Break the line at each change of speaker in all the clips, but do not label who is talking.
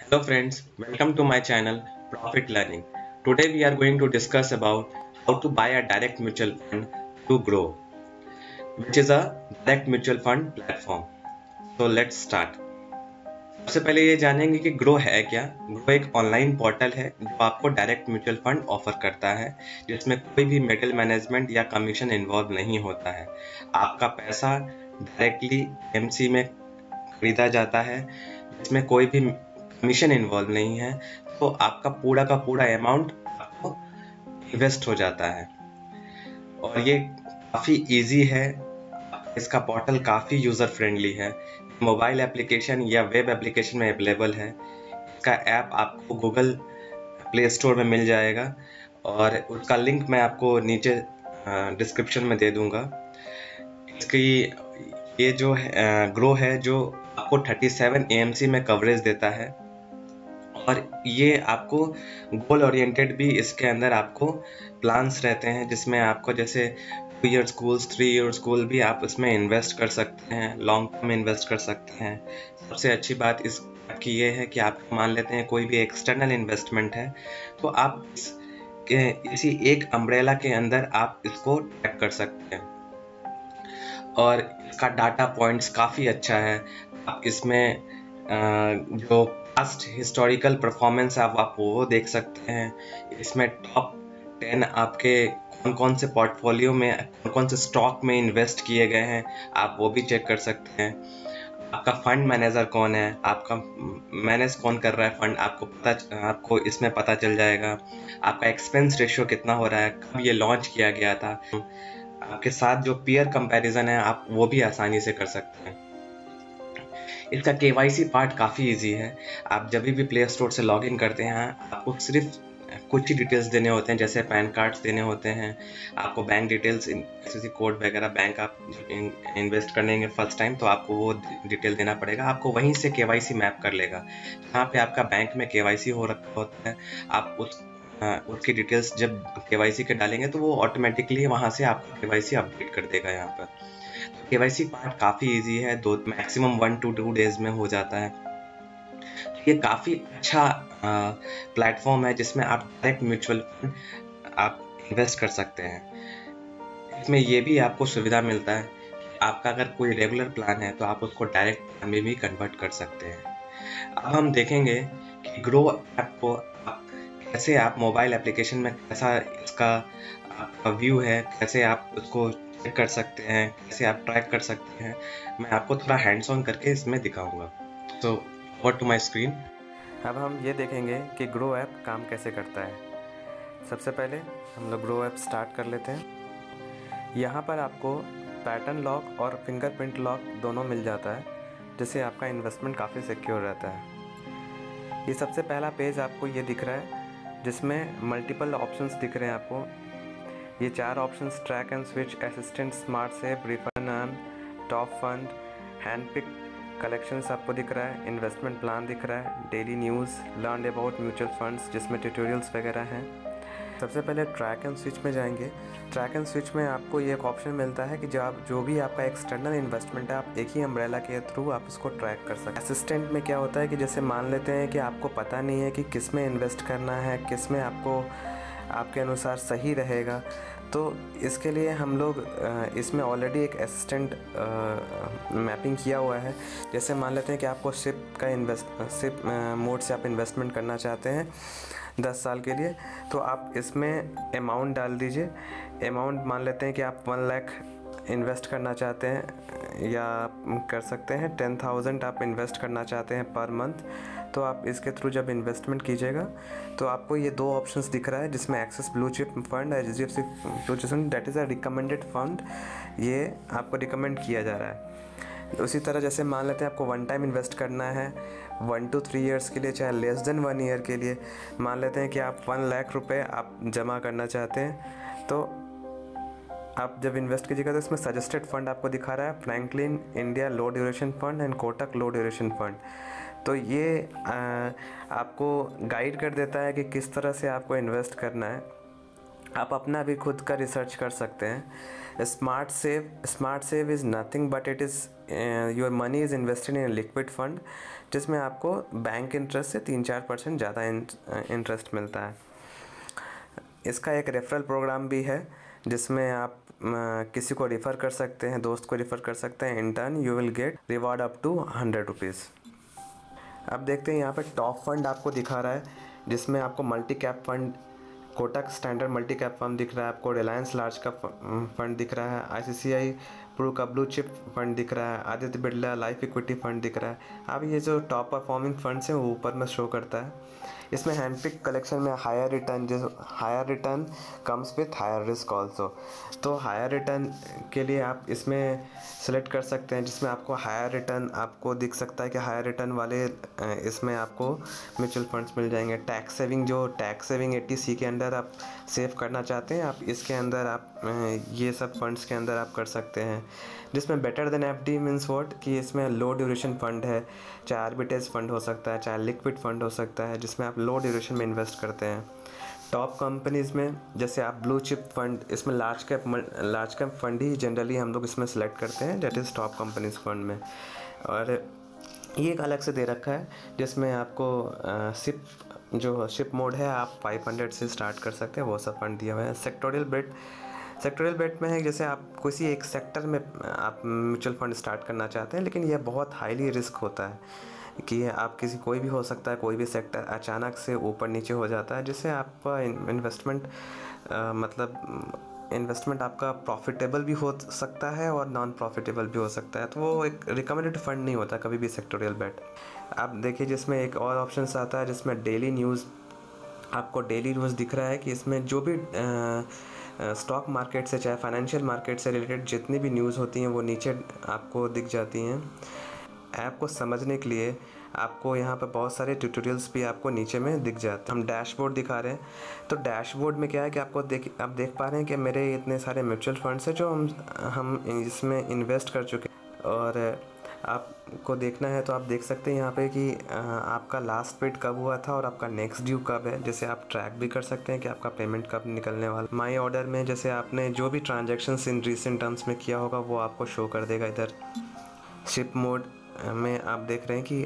Hello friends, welcome to my channel Profit Learning. Today we are going to discuss about how to buy a direct mutual fund to Grow, which is a direct mutual fund platform. So let's start. सबसे पहले ये जानेंगे कि grow है क्या। Grow एक online portal है जो आपको डायरेक्ट म्यूचुअल फंड ऑफर करता है, जिसमें कोई भी मिडिल मैनेजमेंट या कमीशन इन्वॉल्व नहीं होता है। आपका पैसा डायरेक्टली एमसी में खरीदा जाता है, जिसमें कोई भी कमीशन इन्वॉल्व नहीं है, तो आपका पूरा का पूरा अमाउंट आपको इन्वेस्ट हो जाता है। और ये काफ़ी इजी है, इसका पोर्टल काफ़ी यूज़र फ्रेंडली है, मोबाइल एप्लीकेशन या वेब एप्लीकेशन में अवेलेबल है। इसका ऐप आपको गूगल प्ले स्टोर में मिल जाएगा और उसका लिंक मैं आपको नीचे डिस्क्रिप्शन में दे दूंगा। इसकी ये जो है ग्रो है, जो आपको 37 एएमसी में कवरेज देता है और ये आपको गोल ओरिएंटेड भी इसके अंदर आपको प्लान्स रहते हैं, जिसमें आपको जैसे 2 ईयर स्कूल्स 3 ईयर स्कूल भी आप इसमें इन्वेस्ट कर सकते हैं, लॉन्ग टर्म इन्वेस्ट कर सकते हैं। सबसे अच्छी बात इसकी ये है कि आप मान लेते हैं कोई भी एक्सटर्नल इन्वेस्टमेंट है, तो आप इसी एक अम्ब्रेला के अंदर आप इसको ट्रैक कर सकते हैं और इसका डाटा पॉइंट्स काफ़ी अच्छा है। आप इसमें जो पास्ट हिस्टोरिकल परफॉर्मेंस आप वो देख सकते हैं। इसमें टॉप 10 आपके कौन कौन से पोर्टफोलियो में कौन कौन से स्टॉक में इन्वेस्ट किए गए हैं, आप वो भी चेक कर सकते हैं। आपका फंड मैनेजर कौन है, आपका मैनेज कौन कर रहा है फंड, आपको इसमें पता चल जाएगा। आपका एक्सपेंस रेशियो कितना हो रहा है, कब ये लॉन्च किया गया था। आपके साथ जो पीयर कंपैरिजन है आप वो भी आसानी से कर सकते हैं। इसका केवाईसी पार्ट काफ़ी इजी है। आप जब भी प्ले स्टोर से लॉगिन करते हैं आपको सिर्फ कुछ ही डिटेल्स देने होते हैं, जैसे पैन कार्ड्स देने होते हैं, आपको बैंक डिटेल्स, एसएससी कोड वगैरह। बैंक आप इन्वेस्ट करेंगे फर्स्ट टाइम तो आपको वो डिटेल देना पड़ेगा, आपको वहीं से केवाईसी मैप कर लेगा। जहाँ पे आपका बैंक में केवाईसी हो रखा होता है, आप उसकी डिटेल्स जब केवाईसी के डालेंगे तो वो ऑटोमेटिकली वहाँ से आपका केवाईसी अपडेट कर देगा। यहाँ पर केवाईसी पार्ट काफ़ी इजी है, मैक्सिमम 1 to 2 डेज में हो जाता है। ये काफ़ी अच्छा प्लेटफॉर्म है जिसमें आप डायरेक्ट म्यूचुअल फंड आप इन्वेस्ट कर सकते हैं। इसमें ये भी आपको सुविधा मिलता है, आपका अगर कोई रेगुलर प्लान है तो आप उसको डायरेक्ट प्लान में भी कन्वर्ट कर सकते हैं। अब हम देखेंगे कि ग्रो ऐप को कैसे आप मोबाइल एप्लीकेशन में कैसा इसका आपका व्यू है, कैसे आप उसको चेक कर सकते हैं, कैसे आप ट्रैक कर सकते हैं। मैं आपको थोड़ा हैंड्स ऑन करके इसमें दिखाऊंगा। So over to my screen.
अब हम ये देखेंगे कि ग्रो ऐप काम कैसे करता है। सबसे पहले हम लोग ग्रो ऐप स्टार्ट कर लेते हैं। यहाँ पर आपको पैटर्न लॉक और फिंगरप्रिंट लॉक दोनों मिल जाता है, जिससे आपका इन्वेस्टमेंट काफ़ी सिक्योर रहता है। ये सबसे पहला पेज आपको ये दिख रहा है, जिसमें मल्टीपल ऑप्शंस दिख रहे हैं आपको। ये 4 options track and switch, assistant, smart save, refund earn, top fund, hand pick collections आपको दिख रहा है, इन्वेस्टमेंट प्लान दिख रहा है, daily news, learn about mutual funds जिसमें ट्यूटोरियल्स वगैरह हैं। सबसे पहले ट्रैक एंड स्विच में जाएंगे। ट्रैक एंड स्विच में आपको ये एक ऑप्शन मिलता है कि जो भी आपका एक्सटर्नल इन्वेस्टमेंट है, आप एक ही अम्ब्रेला के थ्रू आप उसको ट्रैक कर सकते हैं। असिस्टेंट में क्या होता है कि जैसे मान लेते हैं कि आपको पता नहीं है कि किस में इन्वेस्ट करना है, किस में आपको आपके अनुसार सही रहेगा, तो इसके लिए हम लोग इसमें ऑलरेडी एक असिस्टेंट मैपिंग किया हुआ है। जैसे मान लेते हैं कि आपको सिप मोड से आप इन्वेस्टमेंट करना चाहते हैं 10 साल के लिए, तो आप इसमें अमाउंट डाल दीजिए। अमाउंट मान लेते हैं कि आप 1 लाख इन्वेस्ट करना चाहते हैं, या कर सकते हैं 10,000 आप इन्वेस्ट करना चाहते हैं पर मंथ। तो आप इसके थ्रू जब इन्वेस्टमेंट कीजिएगा तो आपको ये 2 ऑप्शंस दिख रहा है, जिसमें Axis blue chip fund, HDFC blue chip fund, that is a recommended fund, ये आपको रिकमेंड किया जा रहा है। उसी तरह जैसे मान लेते हैं आपको 1 टाइम इन्वेस्ट करना है 1 to 3 ईयर्स के लिए, चाहे लेस देन 1 ईयर के लिए। मान लेते हैं कि आप 1 लाख रुपये आप जमा करना चाहते हैं, तो आप जब इन्वेस्ट कीजिएगा तो इसमें सजेस्टेड फंड आपको दिखा रहा है, Franklin India low duration fund and Kotak low duration fund. तो ये आपको गाइड कर देता है कि किस तरह से आपको इन्वेस्ट करना है। आप अपना भी खुद का रिसर्च कर सकते हैं। Smart save is nothing but it is your money is invested in liquid fund, जिसमें आपको बैंक इंटरेस्ट से 3-4% ज़्यादा इंटरेस्ट मिलता है। इसका एक रेफरल प्रोग्राम भी है जिसमें आप किसी को रेफ़र कर सकते हैं, दोस्त को रेफ़र कर सकते हैं। In turn you will get reward up to 100 rupees. अब देखते हैं यहाँ पे टॉप फंड आपको दिखा रहा है, जिसमें आपको multi cap fund, Kotak standard multi cap fund दिख रहा है, आपको रिलायंस लार्ज कैप फंड दिख रहा है, ICICI प्रू का ब्लू चिप फंड दिख रहा है, Aditya Birla life equity fund दिख रहा है। अब ये जो टॉप परफॉर्मिंग फंड्स हैं वो ऊपर में शो करता है। इसमें हैंडपिक कलेक्शन में higher return comes with higher risk also. तो हायर रिटर्न के लिए आप इसमें सेलेक्ट कर सकते हैं, जिसमें आपको हायर रिटर्न आपको दिख सकता है कि हायर रिटर्न वाले इसमें आपको म्यूचुअल फंड्स मिल जाएंगे। टैक्स सेविंग 80C के अंदर आप सेव करना चाहते हैं, आप इसके अंदर आप ये सब फंड्स के अंदर आप कर सकते हैं। जिसमें better than FD means what, कि इसमें लो ड्यूरेशन फंड है, चाहे आर्बिट्रेज फंड हो सकता है, चाहे लिक्विड फंड हो सकता है, जिसमें आप लो ड्यूरेशन में इन्वेस्ट करते हैं। टॉप कंपनीज़ में जैसे आप ब्लू चिप फंड, इसमें लार्ज कैप फंड ही जनरली हम लोग इसमें सेलेक्ट करते हैं, that is top companies fund में। और ये एक अलग से दे रखा है जिसमें आपको शिप मोड है, आप 500 से स्टार्ट कर सकते हैं, वो सब फंड दिया हुआ है। सेक्टोरियल बेट में है, जैसे आप किसी एक सेक्टर में आप म्यूचुअल फंड स्टार्ट करना चाहते हैं, लेकिन यह बहुत हाईली रिस्क होता है कि आप कोई भी हो सकता है, कोई भी सेक्टर अचानक से ऊपर नीचे हो जाता है, जिससे आपका इन्वेस्टमेंट आपका प्रॉफिटेबल भी हो सकता है और नॉन प्रॉफिटेबल भी हो सकता है। तो वो एक रिकमेंडेड फंड नहीं होता कभी भी सेक्टोरियल बेट। आप देखिए जिसमें एक और ऑप्शन आता है जिसमें डेली न्यूज़, आपको डेली न्यूज़ दिख रहा है कि इसमें जो भी स्टॉक मार्केट से चाहे फाइनेंशियल मार्केट से रिलेटेड जितनी भी न्यूज़ होती हैं वो नीचे आपको दिख जाती हैं। ऐप को समझने के लिए आपको यहाँ पर बहुत सारे ट्यूटोरियल्स भी आपको नीचे में दिख जाते हैं। हम डैशबोर्ड दिखा रहे हैं, तो डैशबोर्ड में क्या है कि आप देख पा रहे हैं कि मेरे इतने सारे म्यूचुअल फंड्स हैं जो हम इसमें इन्वेस्ट कर चुके हैं। और आपको देखना है तो आप देख सकते हैं यहाँ पे कि आपका लास्ट पेड कब हुआ था और आपका नेक्स्ट ड्यू कब है। जैसे आप ट्रैक भी कर सकते हैं कि आपका पेमेंट कब निकलने वाला। माई ऑर्डर में जैसे आपने जो भी ट्रांजैक्शंस इन रिसेंट टर्म्स में किया होगा वो आपको शो कर देगा इधर। शिप मोड में आप देख रहे हैं कि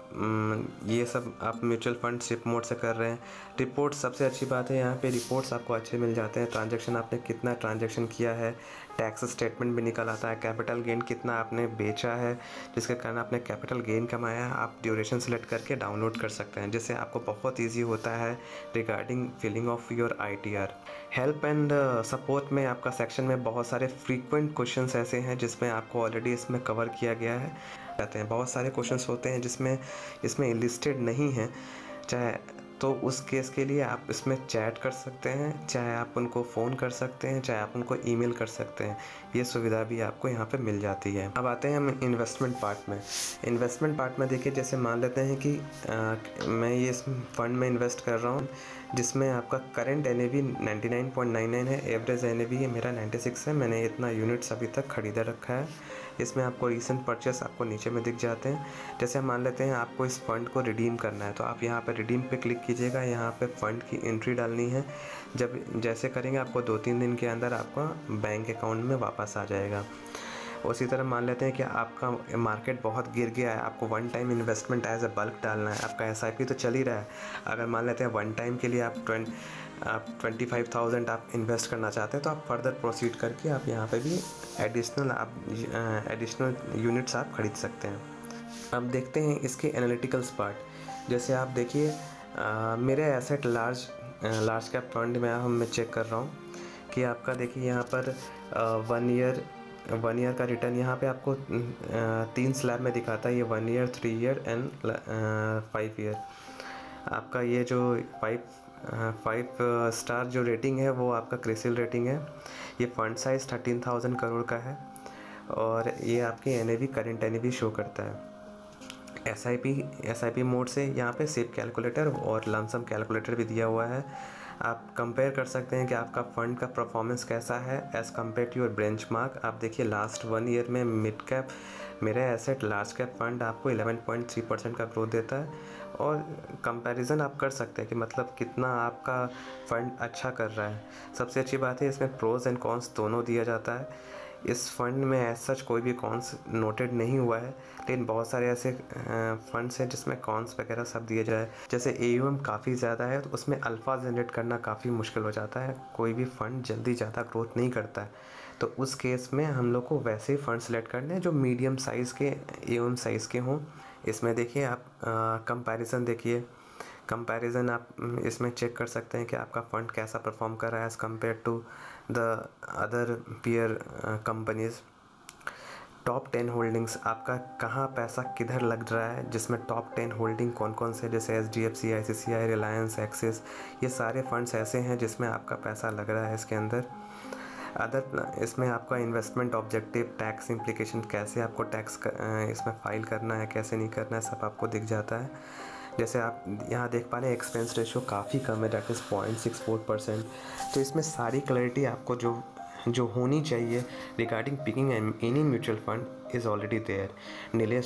आप ये सब आप म्यूचुअल फंड शिप मोड से कर रहे हैं। रिपोर्ट सबसे अच्छी बात है, यहाँ पे रिपोर्ट्स आपको अच्छे मिल जाते हैं। ट्रांजैक्शन आपने कितना ट्रांजैक्शन किया है, टैक्स स्टेटमेंट भी निकल आता है, कैपिटल गेन कितना आपने बेचा है जिसके कारण आपने कैपिटल गेन कमाया है। आप ड्यूरेशन सेलेक्ट करके डाउनलोड कर सकते हैं, जिससे आपको बहुत ईजी होता है regarding filling of your ITR। Help and support में आपका सेक्शन में बहुत सारे फ्रीक्वेंट क्वेश्चंस ऐसे हैं जिसमें आपको ऑलरेडी इसमें कवर किया गया है। कहते हैं बहुत सारे क्वेश्चंस होते हैं जिसमें इसमें लिस्टेड नहीं है, चाहे तो उस केस के लिए आप इसमें चैट कर सकते हैं, चाहे आप उनको फ़ोन कर सकते हैं, चाहे आप उनको ईमेल कर सकते हैं। ये सुविधा भी आपको यहाँ पे मिल जाती है। अब आते हैं हम इन्वेस्टमेंट पार्ट में। इन्वेस्टमेंट पार्ट में देखिए, जैसे मान लेते हैं कि मैं ये इस फंड में इन्वेस्ट कर रहा हूँ जिसमें आपका करंट NAV 99.99 है, एवरेज NAV मेरा 96 है। मैंने इतना यूनिट्स अभी तक खरीदा रखा है। इसमें आपको रीसेंट परचेस आपको नीचे में दिख जाते हैं। जैसे हम मान लेते हैं आपको इस फंड को रिडीम करना है, तो आप यहाँ पर रिडीम पे क्लिक कीजिएगा। यहाँ पे फ़ंड की एंट्री डालनी है। जैसे करेंगे आपको 2-3 दिन के अंदर आपका बैंक अकाउंट में वापस आ जाएगा। उसी तरह मान लेते हैं कि आपका मार्केट बहुत गिर गया है, आपको one time investment as a bulk डालना है। आपका SIP तो चल ही रहा है। अगर मान लेते हैं वन टाइम के लिए आप 25,000 आप इन्वेस्ट करना चाहते हैं, तो आप फर्दर प्रोसीड करके आप यहाँ पे भी एडिशनल यूनिट्स आप खरीद सकते हैं। अब देखते हैं इसके एनालिटिकल्स पार्ट। जैसे आप देखिए मेरे एसेट लार्ज कैप फंड में मैं चेक कर रहा हूँ कि आपका देखिए यहाँ पर 1 ईयर का रिटर्न यहाँ पे आपको 3 स्लैब में दिखाता है। ये 1 ईयर, 3 ईयर एंड 5 ईयर। आपका ये जो 5 स्टार जो रेटिंग है वो आपका क्रिसिल रेटिंग है। ये फंड साइज़ 13,000 करोड़ का है और ये आपकी NAV करंट NAV शो करता है। SIP मोड से यहाँ पे सिप कैलकुलेटर और लमसम कैलकुलेटर भी दिया हुआ है। आप कंपेयर कर सकते हैं कि आपका फ़ंड का परफॉर्मेंस कैसा है as compare to your benchmark. आप देखिए लास्ट 1 ईयर में मिड Mirae Asset large cap fund आपको 11.3% का ग्रोथ देता है, और कंपैरिजन आप कर सकते हैं कि मतलब कितना आपका फ़ंड अच्छा कर रहा है। सबसे अच्छी बात है इसमें प्रोज एंड कॉन्स दोनों दिया जाता है। इस फंड में एज सच कोई भी कॉन्स नोटेड नहीं हुआ है, लेकिन बहुत सारे ऐसे फंड्स हैं जिसमें कॉन्स वगैरह सब दिए जाए। जैसे AUM काफ़ी ज़्यादा है तो उसमें अल्फ़ा जनरेट करना काफ़ी मुश्किल हो जाता है, कोई भी फंड जल्दी ज़्यादा ग्रोथ नहीं करता है। तो उस केस में हम लोग को वैसे ही फंड सेलेक्ट करने हैं जो मीडियम साइज़ के AUM साइज़ के हों। इसमें देखिए आप कंपैरिजन देखिए, कंपैरिजन आप इसमें चेक कर सकते हैं कि आपका फ़ंड कैसा परफॉर्म कर रहा है as compare to the other peer companies. Top 10 holdings, आपका कहाँ पैसा किधर लग रहा है, जिसमें टॉप 10 होल्डिंग कौन कौन से, जैसे SDFC, ICICI, रिलायंस, एक्सिस, ये सारे फंड्स ऐसे हैं जिसमें आपका पैसा लग रहा है इसके अंदर। अदर इसमें आपका इन्वेस्टमेंट ऑब्जेक्टिव, टैक्स इम्प्लीकेशन, कैसे आपको टैक्स इसमें फ़ाइल करना है, कैसे नहीं करना है, सब आपको दिख जाता है। जैसे आप यहाँ देख पा रहे हैं एक्सपेंस रेशियो काफ़ी कम है, डेट इज़ 0.64%। तो इसमें सारी क्लैरिटी आपको जो होनी चाहिए regarding picking any mutual fund is already there. Nilesh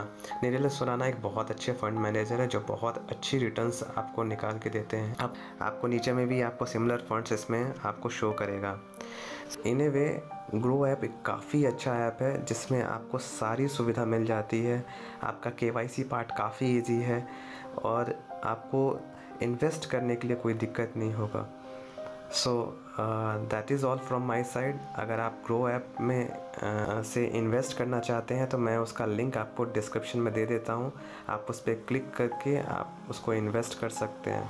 Surana एक बहुत अच्छे फंड मैनेजर है जो बहुत अच्छी रिटर्न्स आपको निकाल के देते हैं। अब आपको नीचे में भी आपको सिमिलर फंड्स इसमें आपको शो करेगा। इन ए वे ग्रो ऐप एक काफ़ी अच्छा ऐप है जिसमें आपको सारी सुविधा मिल जाती है। आपका KYC पार्ट काफ़ी इजी है और आपको इन्वेस्ट करने के लिए कोई दिक्कत नहीं होगा। So that is all from my side. अगर आप ग्रो ऐप में से इन्वेस्ट करना चाहते हैं तो मैं उसका लिंक आपको डिस्क्रिप्शन में दे देता हूँ, आप उस पर क्लिक करके आप उसको इन्वेस्ट कर सकते हैं।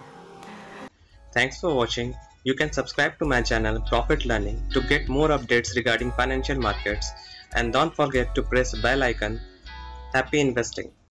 Thanks for watching. You can subscribe to my channel Profit Learning to get more updates regarding financial markets, and don't forget to press bell icon. Happy investing.